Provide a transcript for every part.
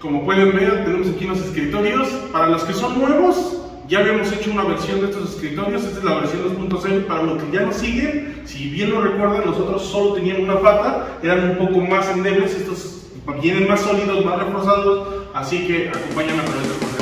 Como pueden ver, tenemos aquí unos escritorios. Para los que son nuevos, ya habíamos hecho una versión de estos escritorios. Esta es la versión 2.0. Para los que ya nos siguen, si bien lo recuerdan, nosotros solo tenían una pata, eran un poco más endebles. Estos vienen más sólidos, más reforzados. Así que acompáñame a través del proceso.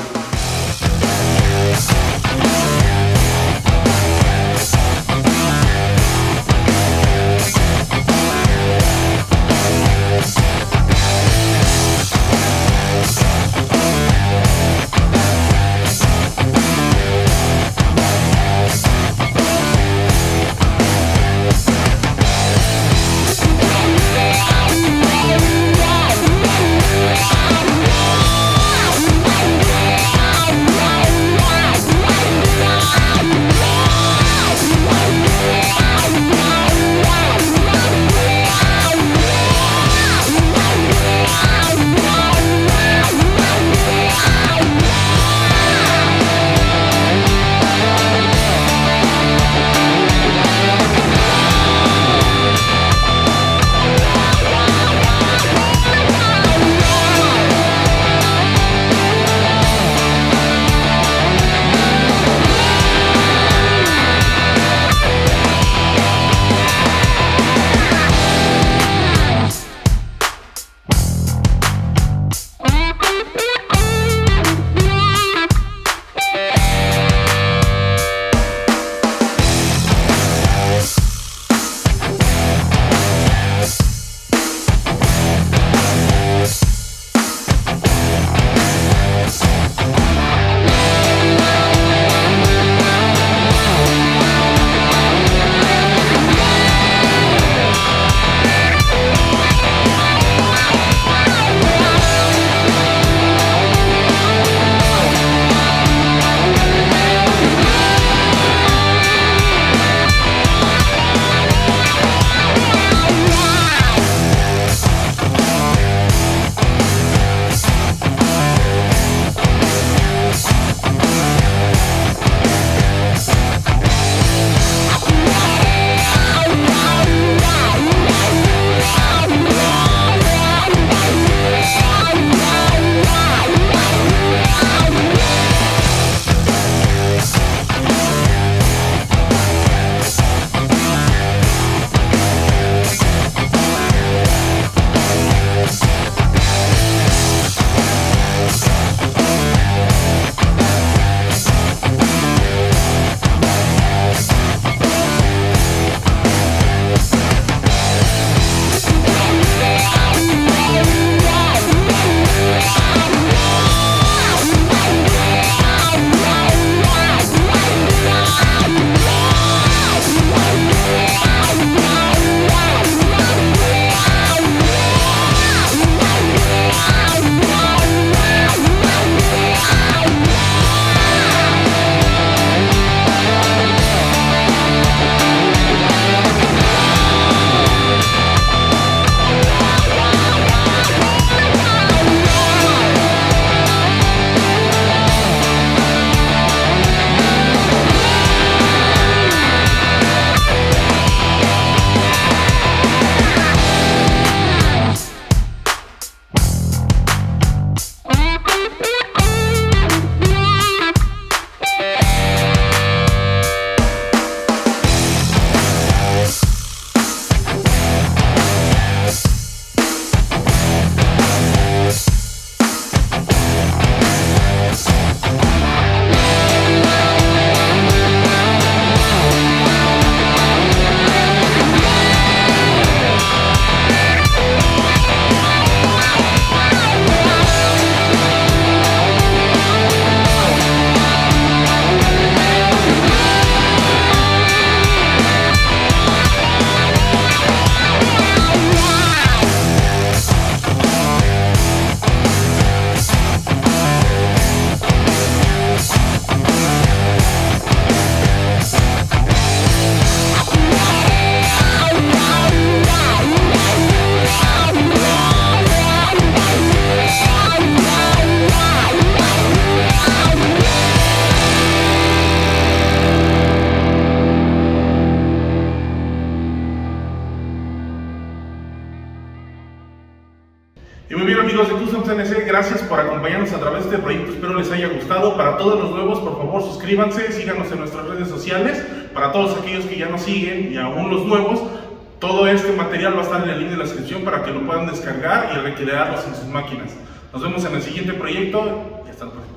gracias por acompañarnos a través de este proyecto, espero les haya gustado. Para todos los nuevos, por favor suscríbanse, síganos en nuestras redes sociales. Para todos aquellos que ya nos siguen y aún los nuevos, todo este material va a estar en el link de la descripción para que lo puedan descargar y recrearlos en sus máquinas. Nos vemos en el siguiente proyecto y hasta el próximo.